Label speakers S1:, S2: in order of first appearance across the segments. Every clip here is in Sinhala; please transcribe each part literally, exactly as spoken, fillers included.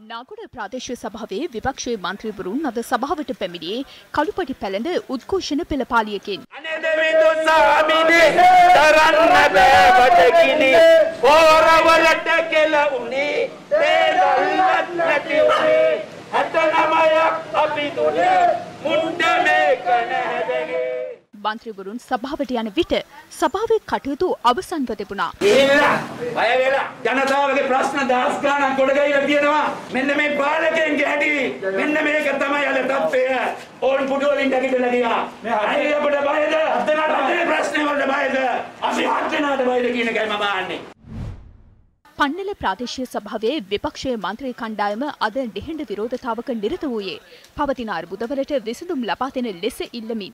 S1: නාගොඩ ප්‍රාදේශීය සභාවේ විපක්ෂයේ මන්ත්‍රීවරුන් අද සභාවට පැමිණියේ කළුපටි පැලඳ උද්ඝෝෂණ පෙළපාලියකින්.
S2: අනේ දෙවිඳු සාමිනේ තරන්න බෑ බඩගිනි පොරවලට කෙල උනේ තේදල්වත් නැති උනේ හතනමයක් අපි දුන්නේ මුණ්ඩ මේක නැහැදගේ.
S1: මන්ත්‍රීවරුන් සභාවට යන විට සභාවේ කටයුතු අවසන්ව තිබුණා.
S2: ඉල්ලා බය වෙලා ජනතාවගේ ප්‍රශ්න දහස් ගණන් ගොඩ ගිහලා තියෙනවා. මෙන්න මේ පාලකයන්ගේ හැටි. මෙන්න මේක තමයි අද තත්ත්වය. ඕන් පුඩු වලින් නැගිටලා ගියා. අය අපිට බයද? අපේ ප්‍රශ්න වලට බයද? අපි හත්නාට බයද කියන එකයි මම අහන්නේ.
S1: පන්නල ප්‍රාදේශීය සභාවේ විපක්ෂයේ මන්ත්‍රී කණ්ඩායම අද නිහඬ විරෝධතාවක නිරත වූයේ පවතින අර්බුදවලට විසඳුම් ලබා දෙන ලෙස ඉල්ලමින්.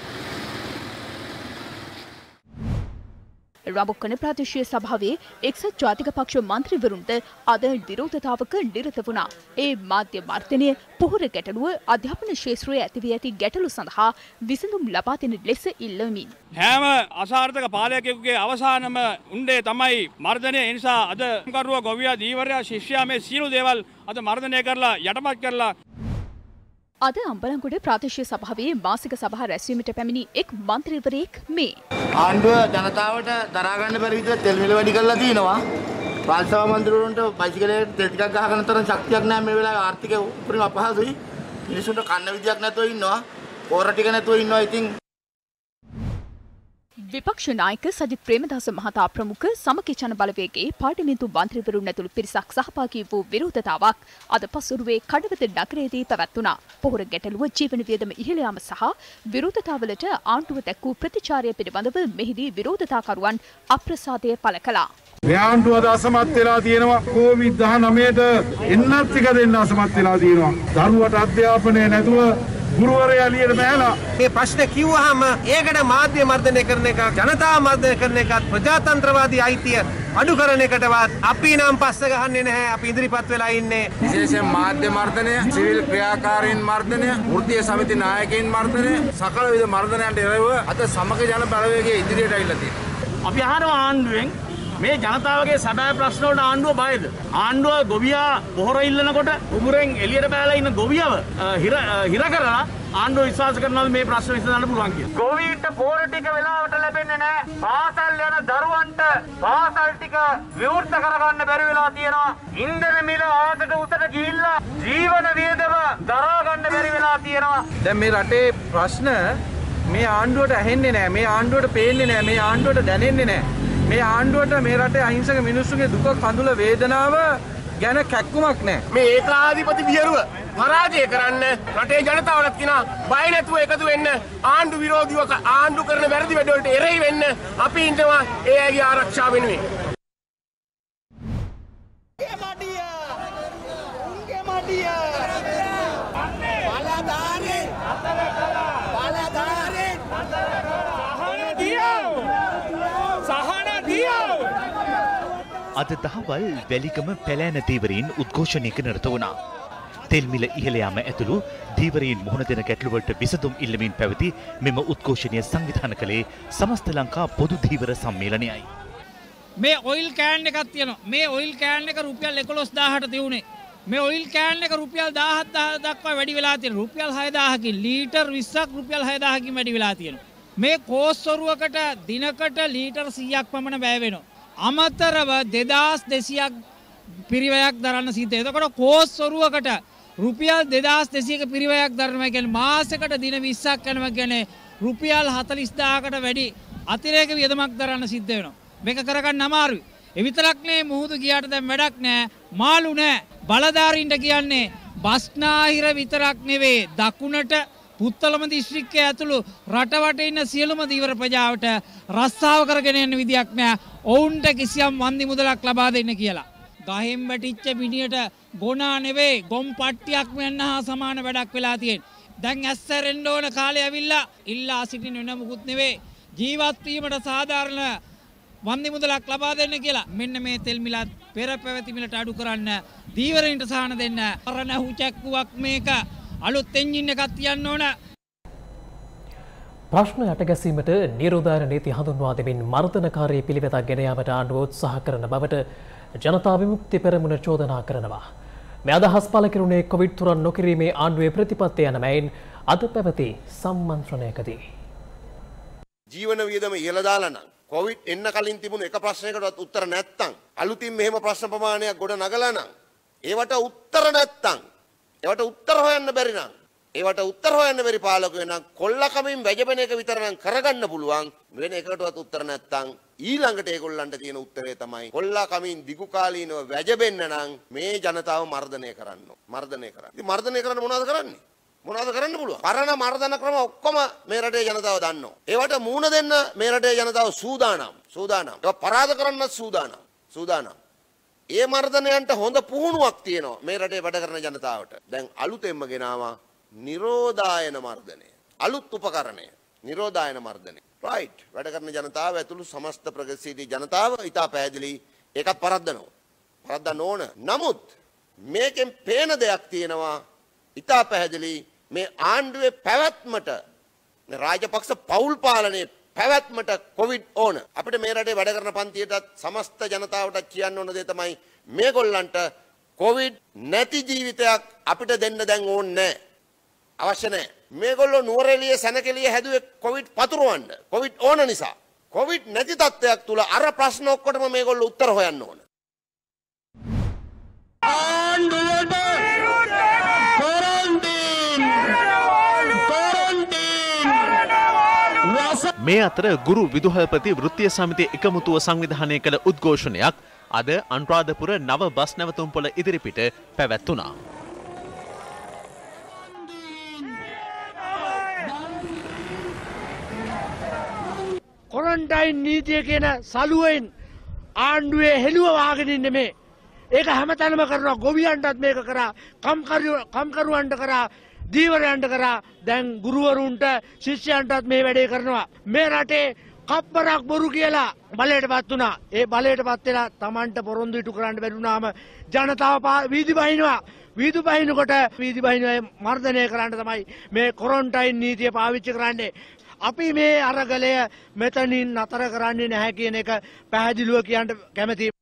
S1: රඹුක්කන ප්‍රාදේශීය සභාවේ එක්සත් ජාතික පක්ෂ මන්ත්‍රීවරුන්ද අද විරෝධතාවක නිරත වුණා. ඒ මාධ්‍ය මර්ධනය පොහොර ගැටලුව අධ්‍යාපන ක්ෂේත්‍රයේ ඇතිවී ඇති ගැටලු සඳහා විසඳුම් ලබා දෙන ලෙස ඉල්ලමින්.
S3: හැම අසාර්ථක පාලකයෙකුගේ අවසානම උණ්ඩේ තමයි මර්ධනය. ඒ නිසා අද කරුවා ගොවියා දීවරයා ශිෂ්‍යයා මේ සියලු දේවල් අද මර්ධනය කරලා යටපත් කරලා
S1: අද අම්බලන්ගොඩ ප්‍රාදේශීය සභාවේ මාසික සභා රැස්වීමට පැමිණි එක් මන්ත්‍රීවරයෙක් මේ
S4: ආණ්ඩුව ජනතාවට දරා ගන්න බැරි විදිහට තෙල් මිල වැඩි කරලා තිනවා. රාජ්‍ය සභා මන්ත්‍රීවරුන්ට බයිසිකලයකට තෙල් ටිකක් ගහ ගන්න තරම් ශක්තියක් නැහැ මේ වෙලාවේ. ආර්ථිකය උපරිම අපහසුයි. මිනිසුන්ට කන්න විදියක් නැතුව ඉන්නවා. පොර ටික නැතුව ඉන්නවා. ඉතින්
S1: විපක්ෂ නායක සජිත් ප්‍රේමදාස මහතා ප්‍රමුඛ සමගි ජන බලවේගයේ පාර්ලිමේන්තු මන්ත්‍රීවරුන් ඇතුළු පිරිසක් සහභාගී වූ විරෝධතාවක් අද පසුරුවේ කඩවත නගරයේදී පැවැත්වුණා. පොහොර ගැටලුව ජීවන වියදම ඉහළ යාම සහ විරෝධතාවලට ආණ්ඩුව දැක්වූ ප්‍රතිචාරය පිළිබඳව මෙහිදී විරෝධතාකරුවන් අප්‍රසාදය පළ කළා.
S5: මේ ආණ්ඩුව අද අසමත් වෙලා තියෙනවා. කොවිඩ් දහනවයට එන්නත් ටික දෙන්න අසමත් වෙලා තියෙනවා. දරුවට අධ්‍යාපනය නැතුව ගුරුවරයා එළියට බහැලා
S6: මේ ප්‍රශ්න කිව්වහම ඒකට මාධ්‍ය මර්ධනය කරන එක ජනතාව මර්ධනය කරන එකත් ප්‍රජාතන්ත්‍රවාදී අයිතිය අඩු කරන එකටවත් අපි නම් පස්ස ගහන්නේ නැහැ. අපි ඉදිරිපත් වෙලා ඉන්නේ.
S7: විශේෂයෙන් මාධ්‍ය මර්ධනය, සිවිල් ක්‍රියාකාරීන් මර්ධනය, වෘත්තීය සමිති නායකයින් මර්ධනය, සකල විද මර්ධනයන්ට එරෙහිව අද සමග ජන බලවේගයේ ඉදිරියට ඇවිල්ලා තියෙනවා.
S3: අපි අහනවා ආණ්ඩුවෙන් මේ ජනතාවගේ සැබෑ ප්‍රශ්න වලට ආණ්ඩුව බයද? ආණ්ඩුව ගොවියා පොහොර ඉල්ලනකොට උගුරෙන් එළියට බෑලා ඉන්න ගොවියව හිර හිර කරලා ආණ්ඩුව විශ්වාස කරනවාද මේ ප්‍රශ්න විසඳන්න පුළුවන් කියලා? ගොවීන්ට පොහොර ටික වෙලාවට ලැබෙන්නේ නැහැ. පාසල් යන දරුවන්ට පාසල් ටික විවෘත කරගන්න බැරි වෙලා තියෙනවා. ඉන්ධන මිල ආතට උතට ගිහිල්ලා ජීවන වියදම දරා ගන්න බැරි වෙලා තියෙනවා.
S6: දැන් මේ රටේ ප්‍රශ්න මේ ආණ්ඩුවට ඇහෙන්නේ නැහැ. මේ ආණ්ඩුවට පේන්නේ නැහැ. මේ ආණ්ඩුවට දැනෙන්නේ නැහැ. මේ ආණ්ඩුවට මේ රටේ අහිංසක මිනිස්සුගේ දුක කඳුල වේදනාව ගැන කැක්කුමක් නැහැ.
S8: මේ ඒකාධිපති වියරුව පරාජය කරන්න රටේ ජනතාවටත් කියනවා බය නැතුව එකතු වෙන්න, ආණ්ඩු විරෝධීව ආණ්ඩු කරන වැරදි වැඩ වලට එරෙහි වෙන්න අපි ඉන්නවා ඒ අයගේ ආරක්ෂාව වෙනුවෙන්.
S9: අද දහවල් වැලිකම පැලෑන දීවරීන් උද්ඝෝෂණයක නිරත වුණා. තෙල් මිල ඉහළ යාම ඇතුළු දීවරීන් මුහුණ දෙන ගැටලුවලට විසඳුම් ඉල්ලමින් පැවති මෙම උද්ඝෝෂණය සංවිධානය කළේ සමස්ත ලංකා පොදු දීවර සම්මේලනයයි.
S3: මේ ඔයිල් කෑන් එකක් තියෙනවා. මේ ඔයිල් කෑන් එක රුපියල් එකොළොස් දාහට තියුනේ. මේ ඔයිල් කෑන් එක රුපියල් දාහක් දක්වා වැඩි වෙලා තියෙනවා. රුපියල් හය දාහකින් ලීටර් විස්සක් රුපියල් හය දාහකින් වැඩි වෙලා තියෙනවා. මේ කෝස්සරුවකට දිනකට ලීටර් සීයක් පමණ වැය වෙනවා. අමතරව දෙදාස් දෙසියක් පිරිවැයක් දරන්න සිද්ධ වෙනවා. එතකොට කෝස්සරුවකට රුපියල් දෙදාස් දෙසියක පිරිවැයක් දරනවා කියන්නේ මාසෙකට දින විස්සක් යනවා කියන්නේ රුපියල් හතළිස් දාහකට වැඩි අතිරේක වියදමක් දරන්න සිද්ධ වෙනවා. මේක කරගන්න අමාරුයි. ඒ විතරක් නේ මුහුදු ගියාට දැන් වැඩක් නැහැ. මාළු නැහැ. බලධාරීන්ට කියන්නේ බස්නාහිර විතරක් නෙවෙයි දකුණට පුත්තලම දිස්ත්‍රික්කයේ ඇතුළු රටවට ඉන්න සියලුම දීවර ප්‍රජාවට රස්සාව කරගෙන යන විදියක් නැහැ. ඔවුන්ට කිසියම් වන්දි මුදලක් ලබා දෙන්න කියලා. ගහෙන් වැටිච්ච මිනියට ගොනා නෙවෙයි ගොම් පට්ටියක් වෙන්න හා සමාන වැඩක් වෙලා තියෙන්නේ. දැන් ඇස්සරෙන්න ඕන කාලේ ඇවිල්ලා ඉල්ලා සිටින වෙන මුකුත් නෙවෙයි. ජීවත් වීමට සාධාරණ වන්දි මුදලක් ලබා දෙන්න කියලා. මෙන්න මේ තෙල් මිලත් පෙර පැවති මිලට අඩු කරන්න, දීවරයින්ට සහන දෙන්න. අරණ හුචක්කුවක් මේක අලුත් එන්ජින් එකක් තියන්න ඕන.
S10: ප්‍රශ්න යටගැසීමට නිරෝධායන නීති හඳුන්වා දෙමින් මර්ධනකාරී පිළිවෙතක් ගෙන යාමට ආණ්ඩුව උත්සාහ කරන බවට ජනතා විමුක්ති පෙරමුණ චෝදනා කරනවා. මේ අදහස් පළ කෙරුණේ කොවිඩ් තුරන් නොකිරීමේ ආණ්ඩුවේ ප්‍රතිපත්තිය යන මෙයින් අද පැවති සම්මන්ත්‍රණයකදී.
S11: ජීවන වියදම ඉහළ දාලා නම් කොවිඩ් එන්න කලින් තිබුණු එක ප්‍රශ්නයකටවත් උත්තර නැත්තම් අලුතින් මෙහෙම ප්‍රශ්න ප්‍රමාණයක් ගොඩ නගලා නම් ඒවට උත්තර නැත්තම් ඒවට උත්තර හොයන්න බැරි නම් ඒවට උත්තර හොයන්න බැරි පාලකයෝ නම් කොල්ලකමින් වැජබෙන එක විතර නම් කරගන්න පුළුවන් වෙන එකකටවත් උත්තර නැත්තම් ඊළඟට ඒගොල්ලන්ට තියෙන උත්තරේ තමයි කොල්ලකමින් දිගු කාලීනව වැජබෙන්න නම් මේ ජනතාව මර්ධනය කරන්න මර්ධනය කරන්න. ඉතින් මර්ධනය කරන්න මොනවද කරන්නේ? මොනවද කරන්න පුළුවන්? පරණ මර්ධන ක්‍රම ඔක්කොම මේ රටේ ජනතාව දන්නවා. ඒවට මූණ දෙන්න මේ රටේ ජනතාව සූදානම්. සූදානම්. ඒක පරාද කරන්නත් සූදානම්. සූදානම්. ඒ මර්ධනයන්ට හොඳ පුහුණුවක් තියෙනවා මේ රටේ වැඩ කරන ජනතාවට. දැන් අලුතෙන්ම ගෙනාවා නිරෝධායන මර්ධනය. අලුත් උපකරණය. නිරෝධායන මර්ධනය. රයිට්. වැඩ කරන ජනතාව ඇතුළු සමස්ත ප්‍රගතිශීලී ජනතාව ඉතා පැහැදිලි ඒකත් පරද්දනවා. පරද්දන්න ඕන. නමුත් මේකෙන් පේන දෙයක් තියෙනවා ඉතා පැහැදිලි මේ ආණ්ඩුවේ පැවැත්මට මේ රාජපක්ෂ පවුල් පාලනයේ පැවැත්මට කොවිඩ් ඕන. අපිට මේ රටේ වැඩ කරන පන්තියටත් සමස්ත ජනතාවට කියන්න ඕන දේ තමයි මේගොල්ලන්ට කොවිඩ් නැති ජීවිතයක් අපිට දෙන්න දැන් ඕනේ නැහැ. අවශ්‍ය නැහැ. මේගොල්ලෝ නුවරඑළිය සැනකෙළිය හැදුවේ කොවිඩ් පතුරවන්න. කොවිඩ් ඕන නිසා. කොවිඩ් නැති තත්ත්වයක් තුල අර ප්‍රශ්න ඔක්කොටම මේගොල්ලෝ උත්තර හොයන්න ඕන. ආණ්ඩුවට
S12: මේ අතර ගුරු විදුහල්පති වෘත්තීය සමිතිය එකමුතුව සංවිධානය කළ උද්ඝෝෂණයක් අද අනුරාධපුර නව බස් නැවතුම්පොළ ඉදිරිපිට පැවැත්වුණා.
S13: කොරන්ටයින් නීතිය කියන සලුවෙන් ආණ්ඩුවේ හෙළුව වාගෙන ඉන්නේ මේ. ඒක හැමතැනම කරනවා. ගොවියන්ටත් මේක කරා, කම්කරුවන්ට කරා, දීවරයන්ට කරා, දැන් ගුරුවරුන්ට ශිෂ්‍යයන්ටත් මේ වැඩේ කරනවා. මේ රටේ කප්පරක් බොරු කියලා බලයටපත් වුණා. ඒ බලයටපත් වෙලා Tamanට පොරොන්දු ඉටු කරන්න බැරි වුණාම ජනතාව වීදි බහිනවා. වීදි බහිනකොට වීදි බහිනවා මර්ධනය කරන්න තමයි මේ කොරන්ටයින් නීතිය පාවිච්චි කරන්නේ. අපි මේ අරගලය මෙතනින් නතර කරන්නේ නැහැ කියන එක පැහැදිලිව කියන්න කැමතියි.